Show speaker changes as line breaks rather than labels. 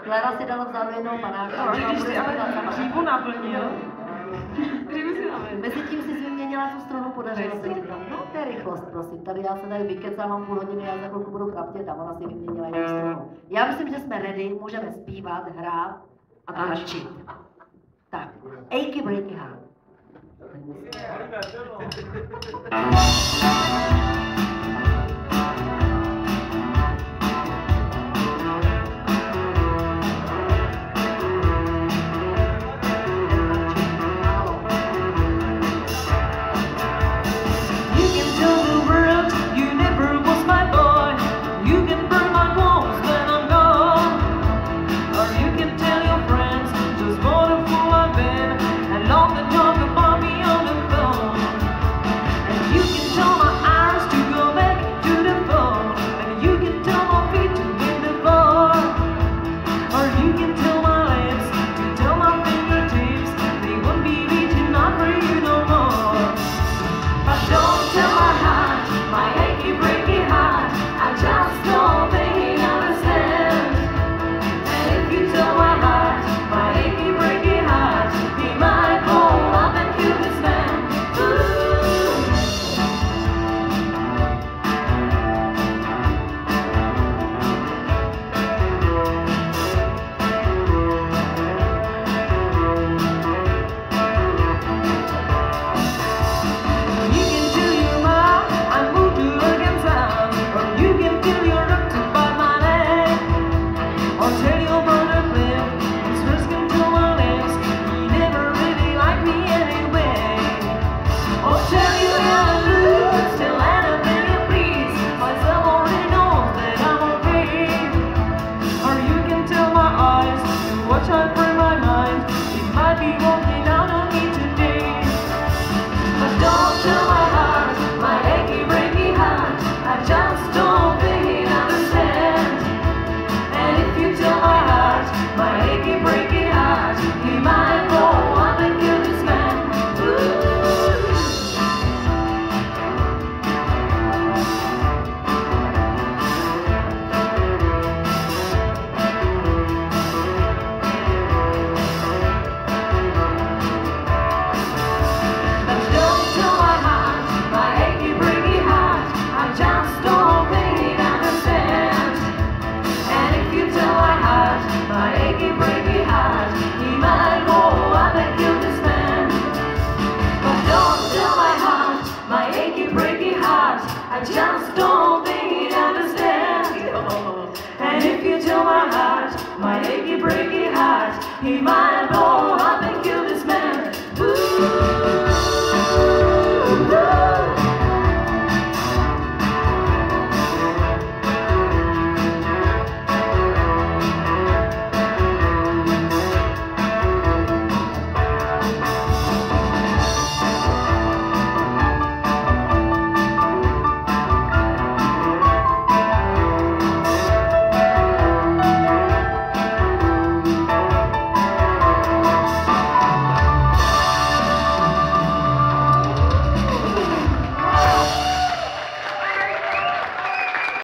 Klara si dala vzadu jednou panáka.
No, když jsi ale dřívu naplnil, dřívu si naplnil.
Mezitím si vyměnila tu stranu, podařilo se ti tam. No, to je rychlost, prosím. Tady já se tady vykecám, mám půl hodiny, já za chvilku budu chraptět a ona si vyměnila jednu stranu. Já myslím, že jsme ready, můžeme zpívat, hrát a tančit. Tak, Achy Breaky Heart.
I just don't think he'd understand. And if you tell my heart, my achy breaky heart, he might blow up.